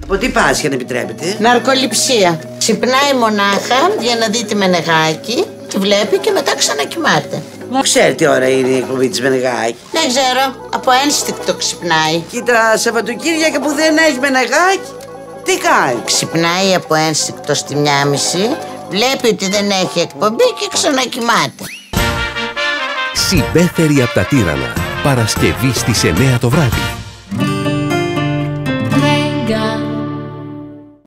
Από τι πάσχει αν επιτρέπετε? Ναρκοληψία. Ξυπνάει μονάχα για να δει τη Μενεγάκη, τη βλέπει και μετά ξανακοιμάται. Μου ξέρει τι ώρα είναι η εκπομπή της Μενεγάκη? Δεν ξέρω, από ένστικτο ξυπνάει. Κοίτα, Σαββατοκύριακα που δεν έχει Μενεγάκη, τι κάνει? Ξυπνάει από ένστικτο στη 1:30, βλέπει ότι δεν έχει εκπομπή και ξανακοιμάται. Συμπέθεροι από τα τύρανα. Παρασκευή στις 9 το βράδυ.